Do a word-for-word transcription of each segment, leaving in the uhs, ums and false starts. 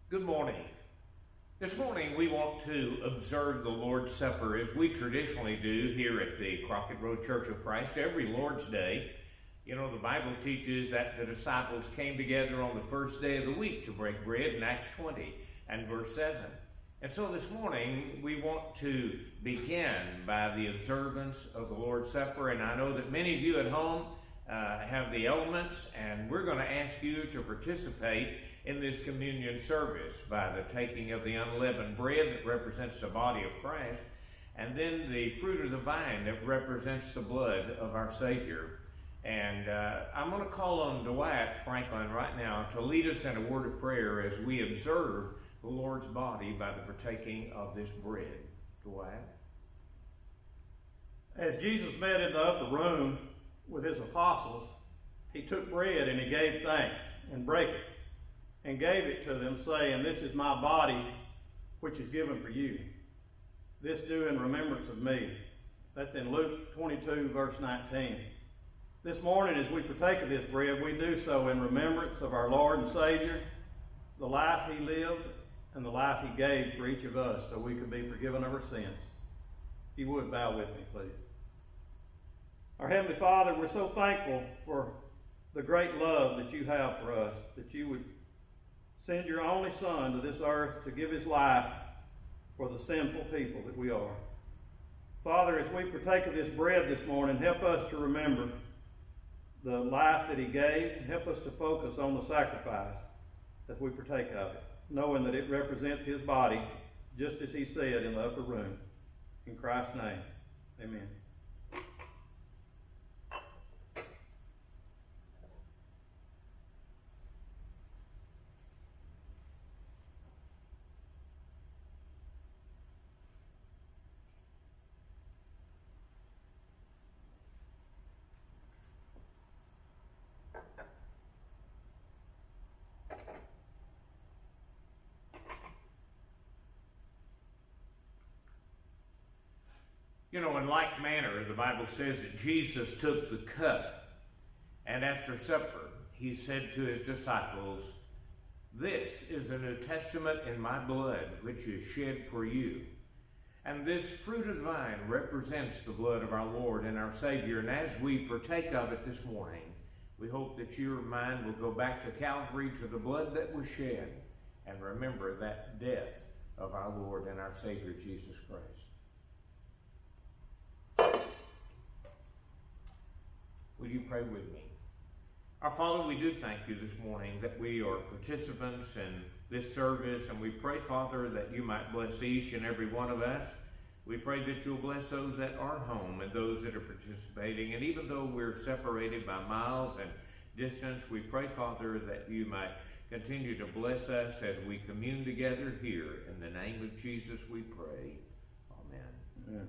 Good morning. This morning we want to observe the Lord's Supper as we traditionally do here at the Crockett Road Church of Christ every Lord's Day. You know, the Bible teaches that the disciples came together on the first day of the week to break bread in Acts twenty and verse seven. And so this morning we want to begin by the observance of the Lord's Supper. And I know that many of you at home uh, have the elements, and we're going to ask you to participate in this communion service by the taking of the unleavened bread that represents the body of Christ, and then the fruit of the vine that represents the blood of our Savior. And uh, I'm going to call on Dwight Franklin right now to lead us in a word of prayer as we observe the Lord's body by the partaking of this bread. Dwight? As Jesus met in the upper room with his apostles, he took bread and he gave thanks and brake it, and gave it to them, saying, "This is my body, which is given for you. This do in remembrance of me." That's in Luke twenty-two, verse nineteen. This morning, as we partake of this bread, we do so in remembrance of our Lord and Savior, the life he lived, and the life he gave for each of us so we could be forgiven of our sins. If you would, bow with me, please. Our Heavenly Father, we're so thankful for the great love that you have for us, that you would send your only Son to this earth to give his life for the sinful people that we are. Father, as we partake of this bread this morning, help us to remember the life that he gave. Help us to focus on the sacrifice as we partake of it, knowing that it represents his body, just as he said in the upper room. In Christ's name, amen. You know, in like manner, the Bible says that Jesus took the cup, and after supper, he said to his disciples, "This is the New Testament in my blood, which is shed for you." And this fruit of the vine represents the blood of our Lord and our Savior. And as we partake of it this morning, we hope that your mind will go back to Calvary, to the blood that was shed, and remember that death of our Lord and our Savior, Jesus Christ. Will you pray with me? Our Father, we do thank you this morning that we are participants in this service, and we pray, Father, that you might bless each and every one of us. We pray that you'll bless those that are home and those that are participating, and even though we're separated by miles and distance, we pray, Father, that you might continue to bless us as we commune together here. In the name of Jesus we pray. Amen. Amen.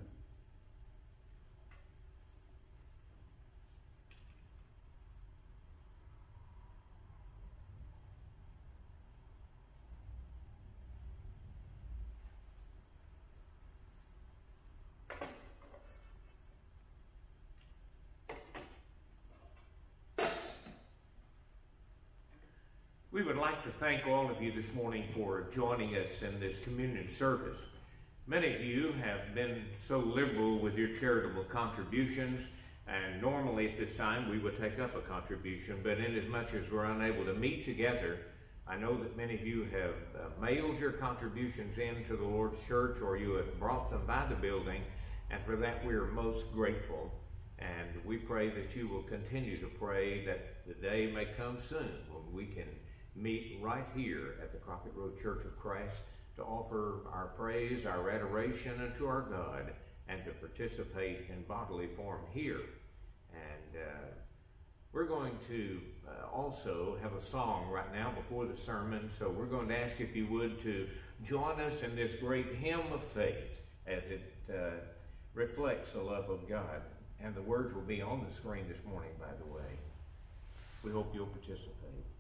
We would like to thank all of you this morning for joining us in this communion service. Many of you have been so liberal with your charitable contributions, and normally at this time we would take up a contribution, but in as much as we're unable to meet together, I know that many of you have uh, mailed your contributions in to the Lord's church, or you have brought them by the building, and for that we are most grateful. And we pray that you will continue to pray that the day may come soon when we can meet right here at the Crockett Road Church of Christ to offer our praise, our adoration unto our God, and to participate in bodily form here. And uh, we're going to uh, also have a song right now before the sermon, so we're going to ask if you would to join us in this great hymn of faith as it uh, reflects the love of God. And the words will be on the screen this morning, by the way. We hope you'll participate.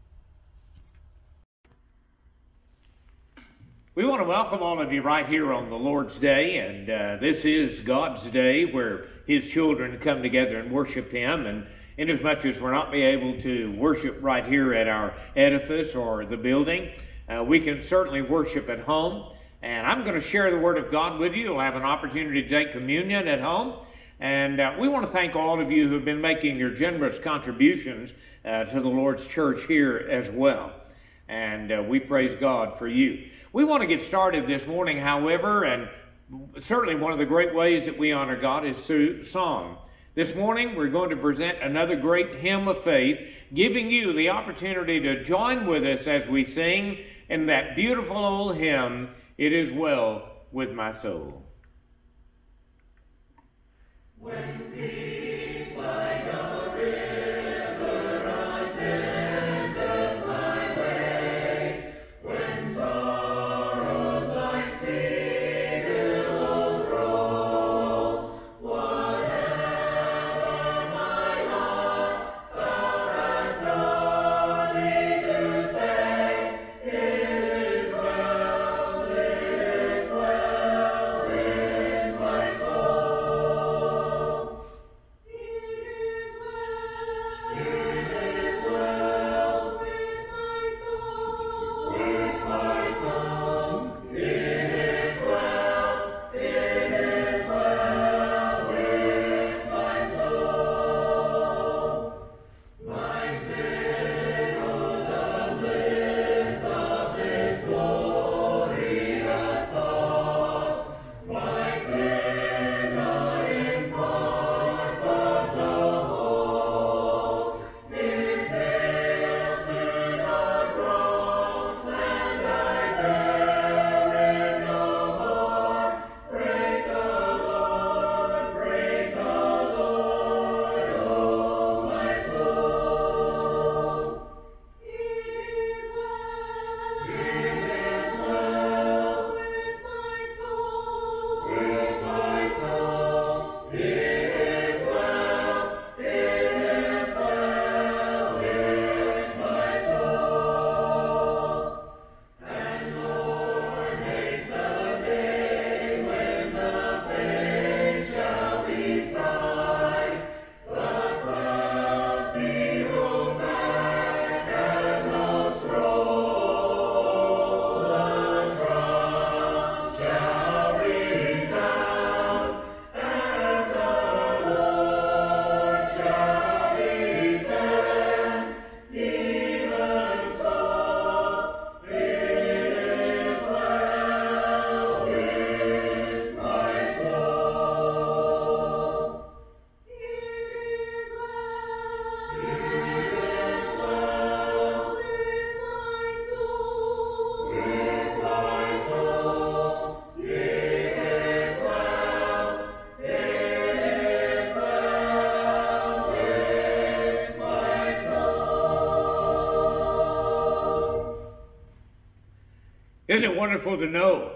We want to welcome all of you right here on the Lord's Day, and uh, this is God's day where his children come together and worship him. And inasmuch as we're not be able to worship right here at our edifice or the building, Uh, we can certainly worship at home. And I'm going to share the Word of God with you. You'll have an opportunity to take communion at home. And uh, we want to thank all of you who have been making your generous contributions uh, to the Lord's church here as well. And uh, we praise God for you. We want to get started this morning, however, and certainly one of the great ways that we honor God is through song. This morning we're going to present another great hymn of faith, giving you the opportunity to join with us as we sing in that beautiful old hymn, "It Is Well With My Soul." When peace like a river attendeth my way, when sorrows like sea billows roll, whatever my lot thou hast taught me to say, it is well, it is well with my soul. Isn't it wonderful to know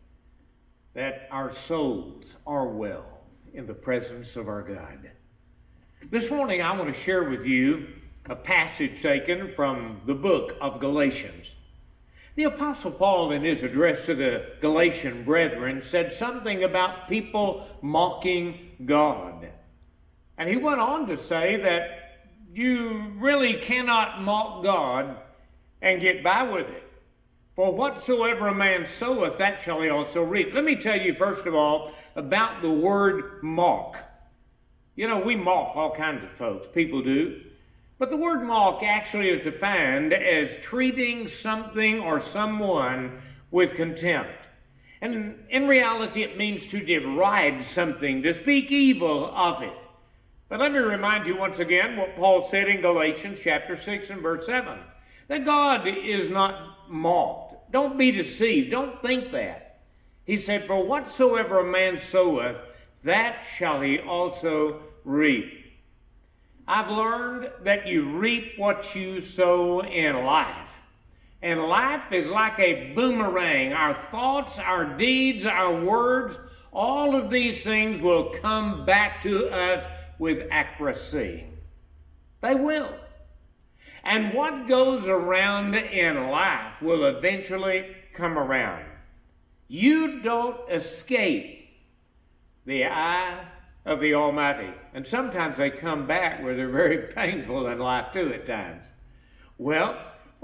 that our souls are well in the presence of our God? This morning I want to share with you a passage taken from the book of Galatians. The Apostle Paul, in his address to the Galatian brethren, said something about people mocking God. And he went on to say that you really cannot mock God and get by with it. For whatsoever a man soweth, that shall he also reap. Let me tell you, first of all, about the word mock. You know, we mock all kinds of folks. People do. But the word mock actually is defined as treating something or someone with contempt. And in reality, it means to deride something, to speak evil of it. But let me remind you once again what Paul said in Galatians chapter six and verse seven. That God is not mocked. Don't be deceived. Don't think that. He said, for whatsoever a man soweth, that shall he also reap. I've learned that you reap what you sow in life. And life is like a boomerang. Our thoughts, our deeds, our words, all of these things will come back to us with accuracy. They will. And what goes around in life will eventually come around. You don't escape the eye of the Almighty. And sometimes they come back where they're very painful in life too at times. Well,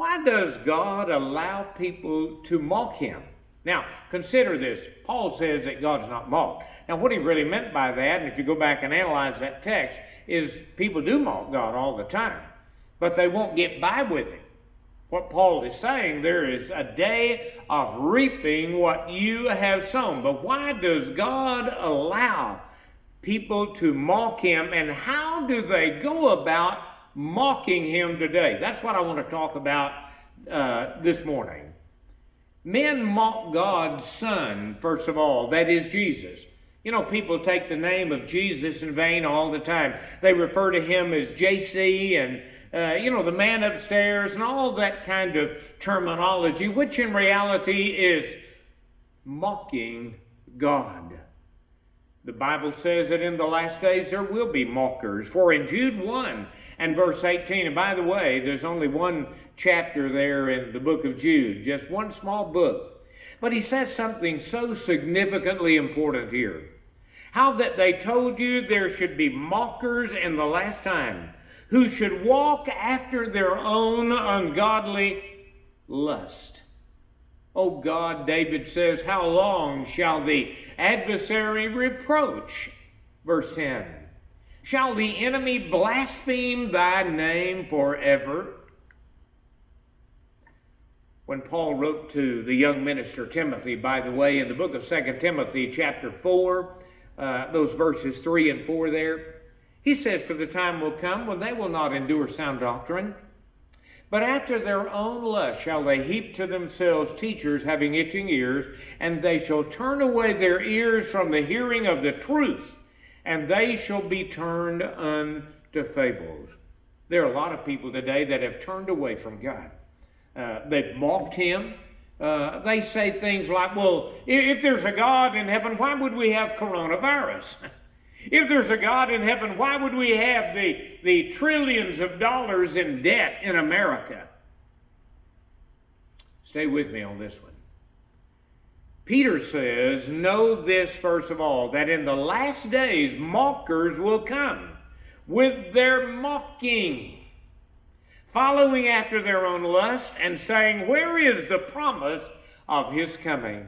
Why does God allow people to mock him? Now, consider this. Paul says that God's not mocked. Now, what he really meant by that, and if you go back and analyze that text, is people do mock God all the time, but they won't get by with it. What Paul is saying, there is a day of reaping what you have sown. But why does God allow people to mock him, and how do they go about mocking him today? That's what I want to talk about uh, this morning. Men mock God's Son, first of all, that is Jesus. You know, people take the name of Jesus in vain all the time. They refer to him as J C and Uh, you know, the man upstairs and all that kind of terminology, which in reality is mocking God. The Bible says that in the last days there will be mockers. For in Jude one and verse eighteen, and by the way, there's only one chapter there in the book of Jude, just one small book. But he says something so significantly important here. How that they told you there should be mockers in the last time, who should walk after their own ungodly lust. O God, David says, how long shall the adversary reproach? Verse ten. Shall the enemy blaspheme thy name forever? When Paul wrote to the young minister Timothy, by the way, in the book of Second Timothy chapter four, uh, those verses three and four there, he says, for the time will come when they will not endure sound doctrine, but after their own lust shall they heap to themselves teachers having itching ears, and they shall turn away their ears from the hearing of the truth, and they shall be turned unto fables. There are a lot of people today that have turned away from God. Uh, they've mocked him. Uh, they say things like, well, if there's a God in heaven, why would we have coronavirus? If there's a God in heaven, why would we have the, the trillions of dollars in debt in America? Stay with me on this one. Peter says, know this first of all, that in the last days mockers will come with their mocking, following after their own lust, and saying, where is the promise of his coming?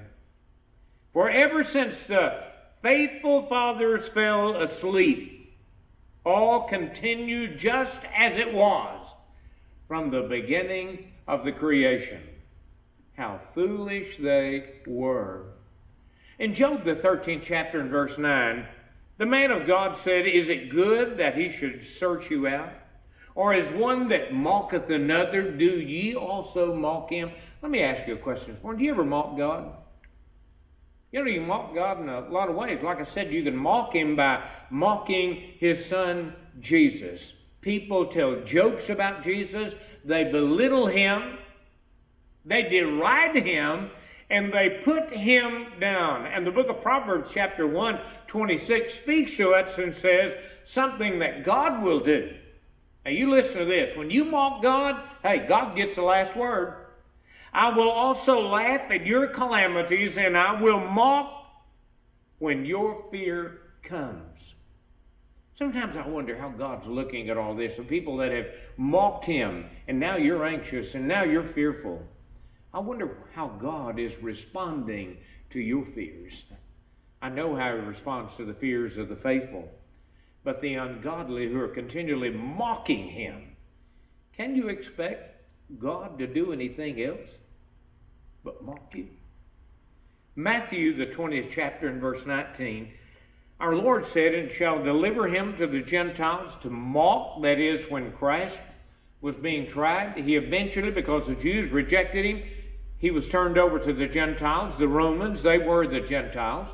For ever since the faithful fathers fell asleep, all continued just as it was from the beginning of the creation. How foolish they were. In Job, the thirteenth chapter and verse nine, the man of God said, is it good that he should search you out? Or as one that mocketh another, do ye also mock him? Let me ask you a question. Do you ever mock God? You know, you can mock God in a lot of ways. Like I said, you can mock him by mocking his son, Jesus. People tell jokes about Jesus. They belittle him. They deride him. And they put him down. And the book of Proverbs, chapter one, twenty-six, speaks to us and says something that God will do. Now, you listen to this. When you mock God, hey, God gets the last word. I will also laugh at your calamities, and I will mock when your fear comes. Sometimes I wonder how God's looking at all this, the people that have mocked him, and now you're anxious, and now you're fearful. I wonder how God is responding to your fears. I know how he responds to the fears of the faithful, but the ungodly who are continually mocking him, can you expect God to do anything else but mock you? Matthew, the twentieth chapter and verse nineteen, our Lord said, and shall deliver him to the Gentiles to mock. That is, when Christ was being tried, he eventually, because the Jews rejected him, he was turned over to the Gentiles, the Romans. They were the Gentiles.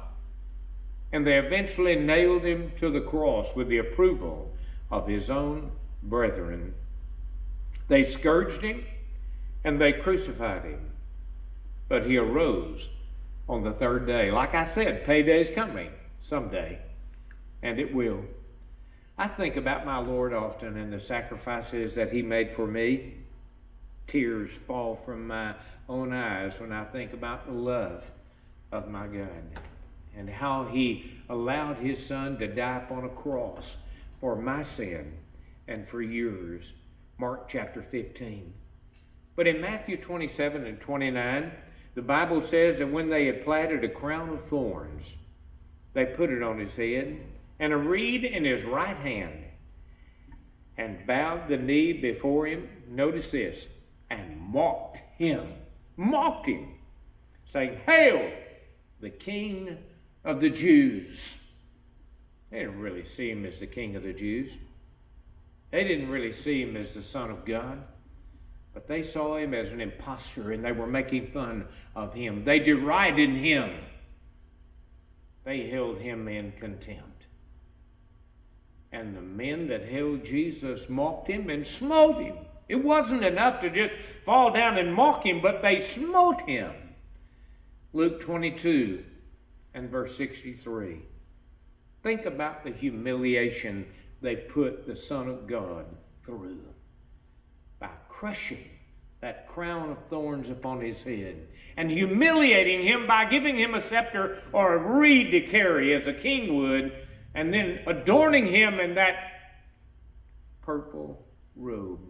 And they eventually nailed him to the cross with the approval of his own brethren. They scourged him and they crucified him. But he arose on the third day. Like I said, payday's coming someday, and it will. I think about my Lord often and the sacrifices that he made for me. Tears fall from my own eyes when I think about the love of my God and how he allowed his son to die upon a cross for my sin and for yours. Mark chapter fifteen. But in Matthew twenty-seven and twenty-nine, the Bible says that when they had platted a crown of thorns, they put it on his head, and a reed in his right hand, and bowed the knee before him, notice this, and mocked him, mocked him, saying, "Hail, the King of the Jews." They didn't really see him as the King of the Jews. They didn't really see him as the Son of God. But they saw him as an impostor, and they were making fun of him. They derided him. They held him in contempt. And the men that held Jesus mocked him and smote him. It wasn't enough to just fall down and mock him, but they smote him. Luke twenty-two and verse sixty-three. Think about the humiliation they put the Son of God through by crushing that crown of thorns upon his head and humiliating him by giving him a scepter or a reed to carry as a king would, and then adorning him in that purple robe.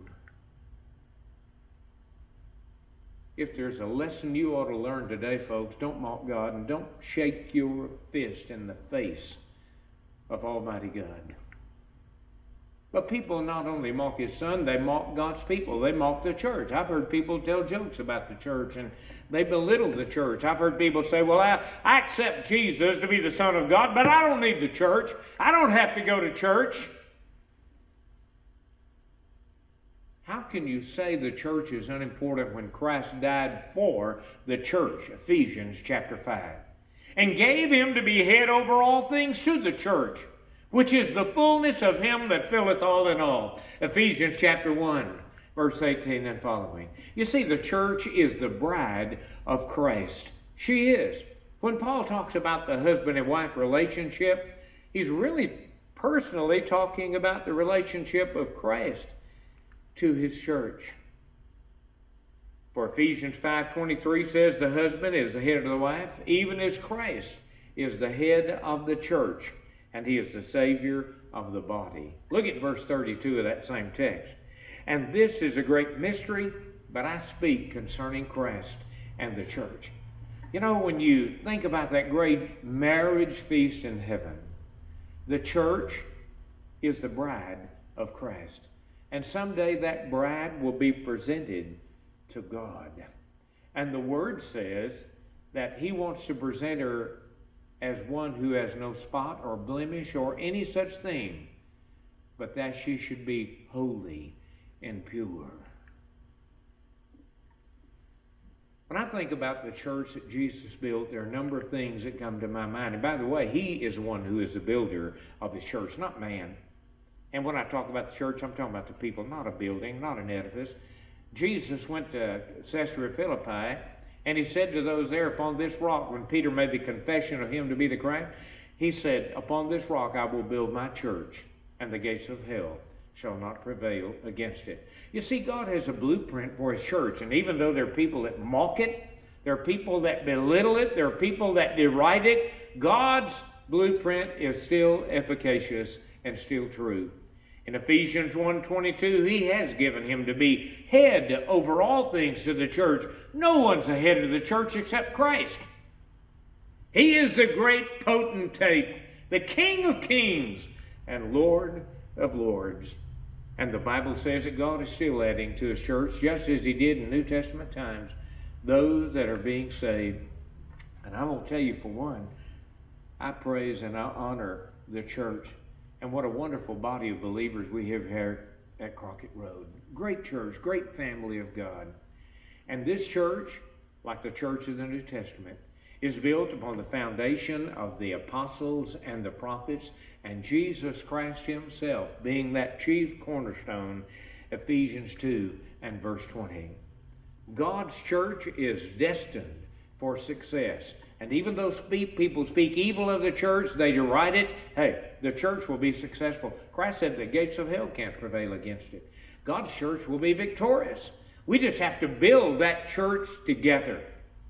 If there's a lesson you ought to learn today, folks, don't mock God and don't shake your fist in the face of Almighty God. But people not only mock his Son, they mock God's people. They mock the church. I've heard people tell jokes about the church, and they belittle the church. I've heard people say, well, I, I accept Jesus to be the Son of God, but I don't need the church. I don't have to go to church. How can you say the church is unimportant when Christ died for the church? Ephesians chapter five. And gave him to be head over all things to the church, which is the fullness of him that filleth all in all. Ephesians chapter one, verse eighteen and following. You see, the church is the bride of Christ. She is. When Paul talks about the husband and wife relationship, he's really personally talking about the relationship of Christ to his church. For Ephesians five twenty-three says the husband is the head of the wife, even as Christ is the head of the church, and he is the Savior of the body. Look at verse thirty-two of that same text. And this is a great mystery, but I speak concerning Christ and the church. You know, when you think about that great marriage feast in heaven, the church is the bride of Christ. And someday that bride will be presented to God. And the Word says that he wants to present her as one who has no spot or blemish or any such thing, but that she should be holy and pure. When I think about the church that Jesus built, there are a number of things that come to my mind. And by the way, he is the one who is the builder of his church, not man. And when I talk about the church, I'm talking about the people, not a building, not an edifice. Jesus went to Caesarea Philippi, and he said to those there, upon this rock, when Peter made the confession of him to be the Christ, he said, upon this rock I will build my church, and the gates of hell shall not prevail against it. You see, God has a blueprint for his church, and even though there are people that mock it, there are people that belittle it, there are people that deride it, God's blueprint is still efficacious and still true. In Ephesians one twenty-two, he has given him to be head over all things to the church. No one's the head of the church except Christ. He is the great potentate, the King of kings and Lord of lords. And the Bible says that God is still adding to his church, just as he did in New Testament times, those that are being saved. And I won't tell you, for one, I praise and I honor the church. And what a wonderful body of believers we have here at Crockett Road. Great church, great family of God. And this church, like the church of the New Testament, is built upon the foundation of the apostles and the prophets, and Jesus Christ himself being that chief cornerstone, Ephesians two and verse twenty. God's church is destined for success. And even though speak, people speak evil of the church, they deride it, hey, the church will be successful. Christ said the gates of hell can't prevail against it. God's church will be victorious. We just have to build that church together.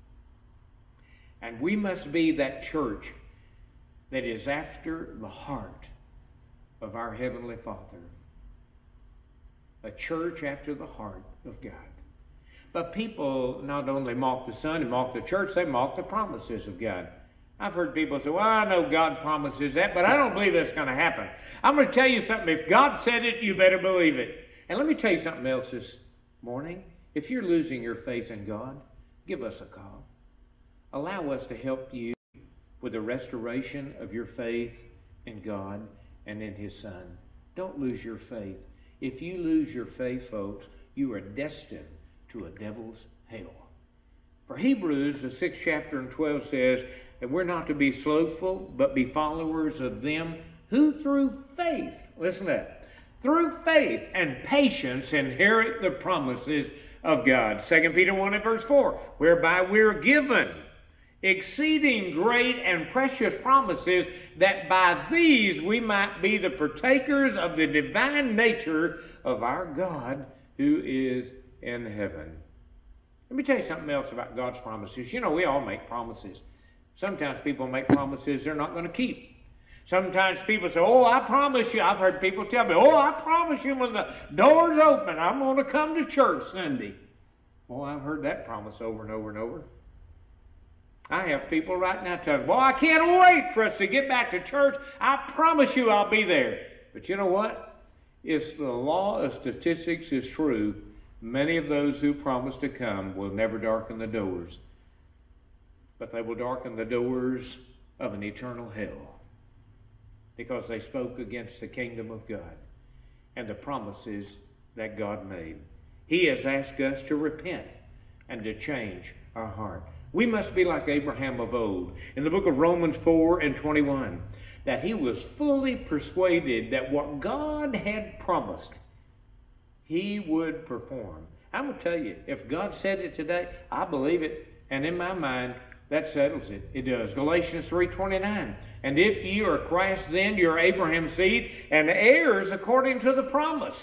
And we must be that church that is after the heart of our Heavenly Father. A church after the heart of God. But people not only mock the Son and mock the church, they mock the promises of God. I've heard people say, well, I know God promises that, but I don't believe that's going to happen. I'm going to tell you something. If God said it, you better believe it. And let me tell you something else this morning. If you're losing your faith in God, give us a call. Allow us to help you with the restoration of your faith in God and in His Son. Don't lose your faith. If you lose your faith, folks, you are destined to a devil's hell. For Hebrews, the sixth chapter and twelve says that we're not to be slothful, but be followers of them who through faith, listen to that, through faith and patience inherit the promises of God. Second Peter one and verse four, whereby we're given exceeding great and precious promises, that by these we might be the partakers of the divine nature of our God who is in heaven. Let me tell you something else about God's promises. You know, we all make promises. Sometimes people make promises they're not going to keep. Sometimes people say, oh, I promise you. I've heard people tell me, oh, I promise you when the doors open, I'm going to come to church Sunday. Well, I've heard that promise over and over and over. I have people right now telling me, well, I can't wait for us to get back to church. I promise you I'll be there. But you know what? If the law of statistics is true, many of those who promise to come will never darken the doors. But they will darken the doors of an eternal hell, because they spoke against the kingdom of God and the promises that God made. He has asked us to repent and to change our heart. We must be like Abraham of old. In the book of Romans four and twenty-one, that he was fully persuaded that what God had promised, He would perform. I'm going to tell you, if God said it today, I believe it. And in my mind, that settles it. It does. Galatians three twenty-nine. And if you are Christ, then you're Abraham's seed and heirs according to the promise.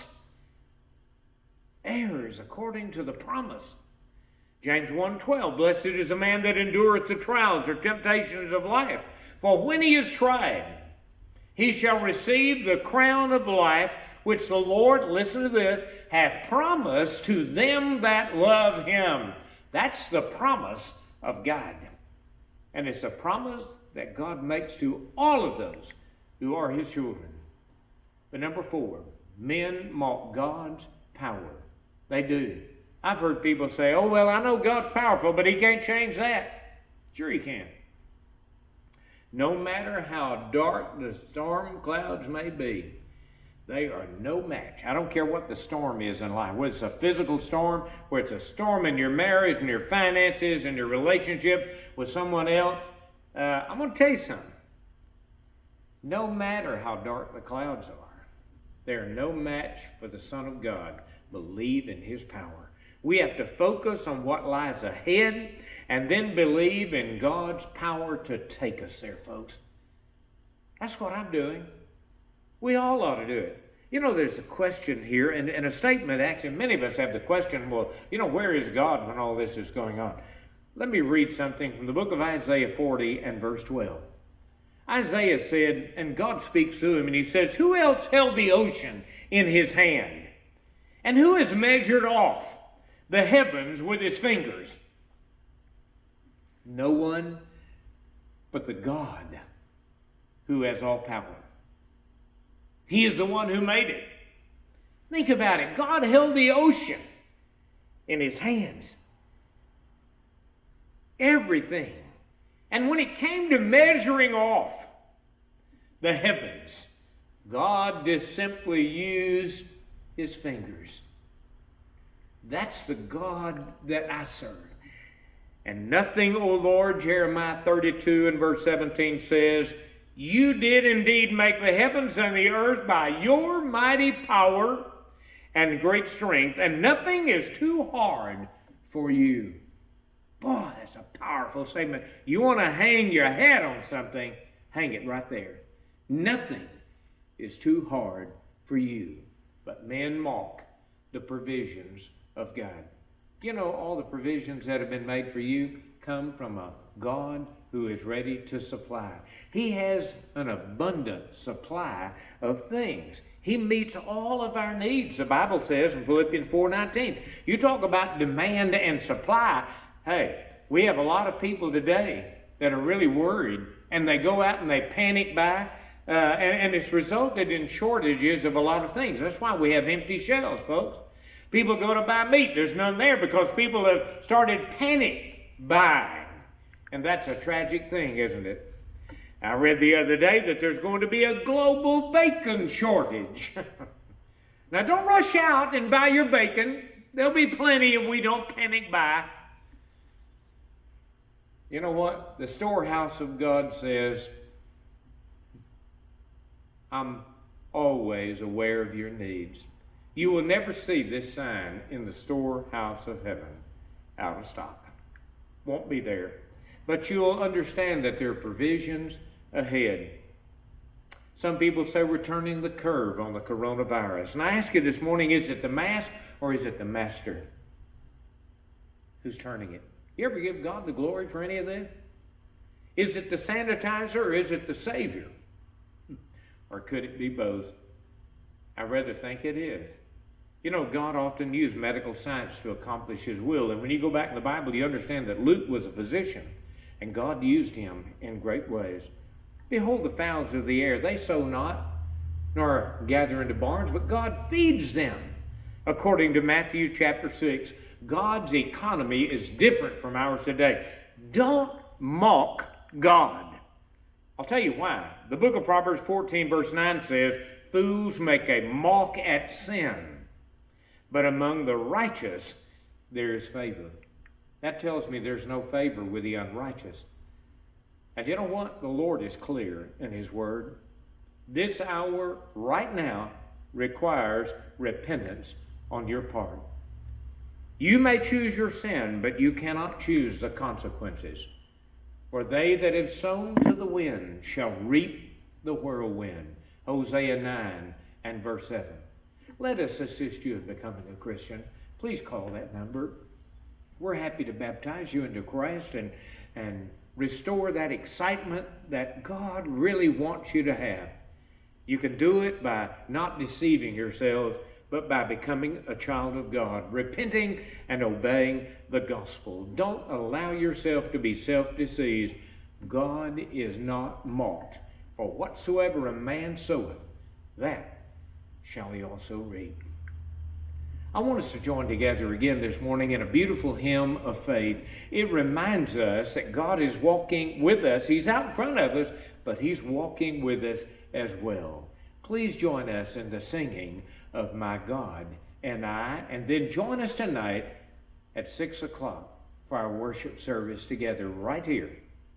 Heirs according to the promise. James one twelve. Blessed is the man that endureth the trials or temptations of life. For when he is tried, he shall receive the crown of life, which the Lord, listen to this, hath promised to them that love Him. That's the promise of God. And it's a promise that God makes to all of those who are His children. But number four, men mock God's power. They do. I've heard people say, oh, well, I know God's powerful, but He can't change that. Sure He can. No matter how dark the storm clouds may be, they are no match. I don't care what the storm is in life, whether it's a physical storm, whether it's a storm in your marriage and your finances and your relationship with someone else. Uh, I'm going to tell you something. No matter how dark the clouds are, they are no match for the Son of God. Believe in His power. We have to focus on what lies ahead and then believe in God's power to take us there, folks. That's what I'm doing. We all ought to do it. You know, there's a question here, and, and a statement, actually, many of us have the question, well, you know, where is God when all this is going on? Let me read something from the book of Isaiah forty and verse twelve. Isaiah said, and God speaks to him, and he says, who else held the ocean in his hand? And who has measured off the heavens with his fingers? No one but the God who has all power. He is the one who made it. Think about it. God held the ocean in His hands. Everything. And when it came to measuring off the heavens, God just simply used His fingers. That's the God that I serve. And nothing, O Lord, Jeremiah thirty-two and verse seventeen says, you did indeed make the heavens and the earth by your mighty power and great strength, and nothing is too hard for you. Boy, that's a powerful statement. You want to hang your hat on something, hang it right there. Nothing is too hard for you. But men mock the provisions of God. You know, all the provisions that have been made for you come from a God who is ready to supply. He has an abundant supply of things. He meets all of our needs, the Bible says in Philippians four nineteen. You talk about demand and supply. Hey, we have a lot of people today that are really worried, and they go out and they panic buy, uh, and, and it's resulted in shortages of a lot of things. That's why we have empty shelves, folks. People go to buy meat. There's none there because people have started panic buying. And that's a tragic thing, isn't it? I read the other day that there's going to be a global bacon shortage. Now, don't rush out and buy your bacon. There'll be plenty if we don't panic buy. You know what? The storehouse of God says, I'm always aware of your needs. You will never see this sign in the storehouse of heaven, out of stock. Won't be there. But you'll understand that there are provisions ahead. Some people say we're turning the curve on the coronavirus. And I ask you this morning, is it the mask or is it the master who's turning it? You ever give God the glory for any of this? Is it the sanitizer or is it the Savior? Or could it be both? I rather think it is. You know, God often used medical science to accomplish His will. And when you go back in the Bible, you understand that Luke was a physician, and God used him in great ways. Behold the fowls of the air. They sow not, nor gather into barns, but God feeds them. According to Matthew chapter six, God's economy is different from ours today. Don't mock God. I'll tell you why. The book of Proverbs fourteen verse nine says, fools make a mock at sin, but among the righteous there is favor. That tells me there's no favor with the unrighteous. And you know what? The Lord is clear in His Word. This hour, right now, requires repentance on your part. You may choose your sin, but you cannot choose the consequences. For they that have sown to the wind shall reap the whirlwind. Hosea nine and verse seven. Let us assist you in becoming a Christian. Please call that number. We're happy to baptize you into Christ and, and restore that excitement that God really wants you to have. You can do it by not deceiving yourselves, but by becoming a child of God, repenting and obeying the gospel. Don't allow yourself to be self-deceived. God is not mocked. For whatsoever a man soweth, that shall he also reap. I want us to join together again this morning in a beautiful hymn of faith. It reminds us that God is walking with us. He's out in front of us, but He's walking with us as well. Please join us in the singing of My God and I, and then join us tonight at six o'clock for our worship service together right here.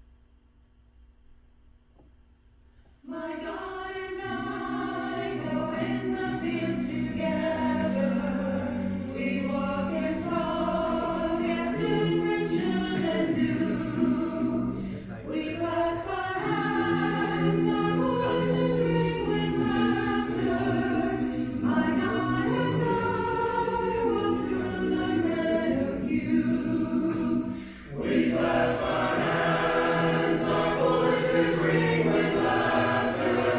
My God and I go in the fields together. We walk and talk as different should do. We clasp our hands, our voices ring with laughter. My God and I walk through the meadows you. We clasp our hands, our voices ring with laughter.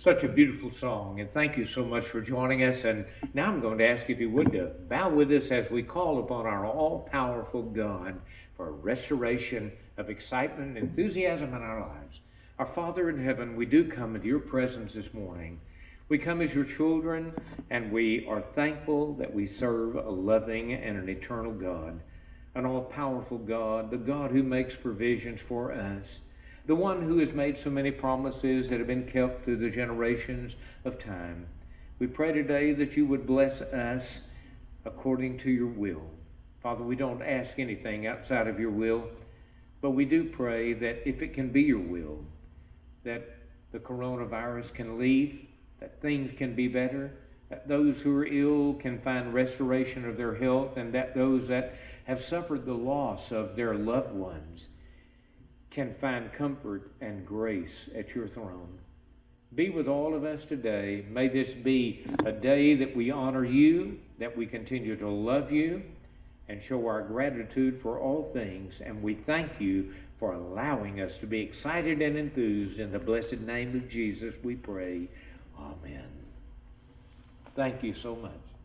Such a beautiful song, and thank you so much for joining us. And now I'm going to ask if you would to bow with us as we call upon our all-powerful God for a restoration of excitement and enthusiasm in our lives. Our Father in heaven, we do come into your presence this morning. We come as your children, and we are thankful that we serve a loving and an eternal God, an all-powerful God, the God who makes provisions for us, the one who has made so many promises that have been kept through the generations of time. We pray today that you would bless us according to your will. Father, we don't ask anything outside of your will, but we do pray that if it can be your will, that the coronavirus can leave, that things can be better, that those who are ill can find restoration of their health, and that those that have suffered the loss of their loved ones can find comfort and grace at your throne. Be with all of us today. May this be a day that we honor you, that we continue to love you, and show our gratitude for all things. And we thank you for allowing us to be excited and enthused. In the blessed name of Jesus we pray. Amen. Thank you so much.